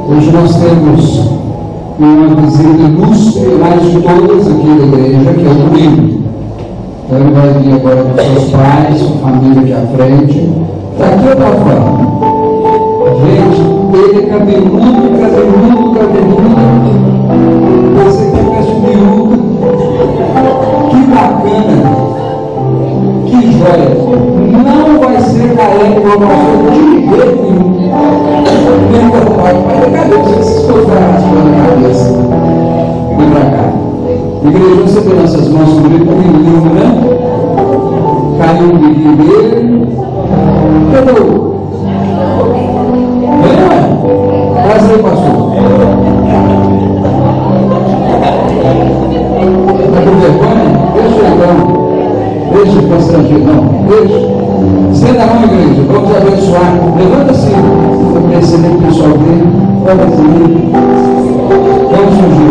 Hoje nós temos uma visita ilustre, mais de todas aqui da igreja, que é o Murilo. Então ele vai vir agora com seus pais, com a família aqui à frente. Daqui ou para fora? Gente, ele é cabeludo. Você que parece miúdo. Que bacana. Que joia. Não vai ser careca igual nós de jeito nenhum. Nem cortado. Mas cadê vocês colocaram as mãos na cabeça? Vem pra cá. Igreja, você tem nossas mãos sobre ele, lindo, né? Caiu um biquinho dele. Cadê o? Traz aí, pastor. Está com vergonha? Deixa ele não. Deixa ele constrangido, não. Deixa. Senta a mão, igreja. Vamos abençoar. Levanta-se. Vou perceber o pessoal dele. Vamos surgir.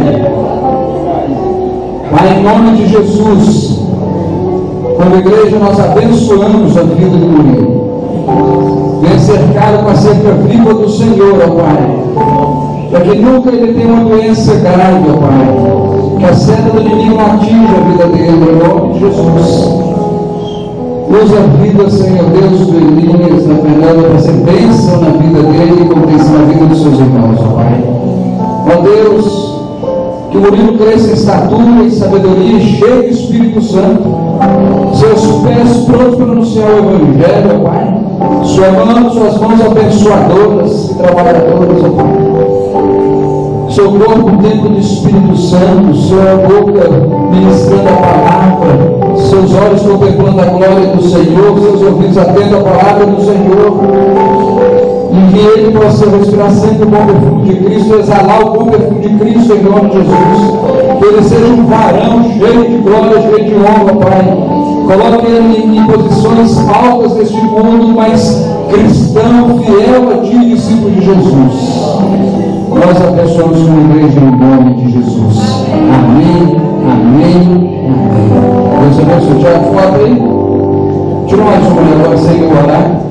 Pai, em nome de Jesus, como igreja, nós abençoamos a vida do Murilo. Vem cercado com a cerca viva do Senhor, ó Pai, para que nunca ele tenha uma doença grave, ó Pai, que a seta do inimigo não atinja a vida dele, em nome de Jesus. Usa a vida, Senhor Deus, do Elias, da Fernanda, para ser bênção na vida dele e como bênção na vida dos seus irmãos, ó Pai. Ó Deus, que o Murilo cresça em estatura e sabedoria, cheio do Espírito Santo, seus pés prontos para anunciar o Evangelho, ó Pai. Suas mãos abençoadoras e trabalhadoras, ó Pai. Seu corpo, templo do Espírito Santo, sua boca ministrando a palavra, seus olhos contemplando a glória do Senhor, seus ouvidos atentos à palavra do Senhor. E que ele possa respirar sempre o bom perfume de Cristo, exalar o bom perfume de Cristo em nome de Jesus. Que ele seja um varão cheio de glória, cheio de honra, Pai. Coloque ele em posições altas deste mundo, mas cristão, fiel a ti, discípulo de Jesus. Nós abençoamos como igreja em nome de Jesus. Amém, amém, amém. Deus abençoe. Tira a foto aí. Tira mais uma agora sem eu orar.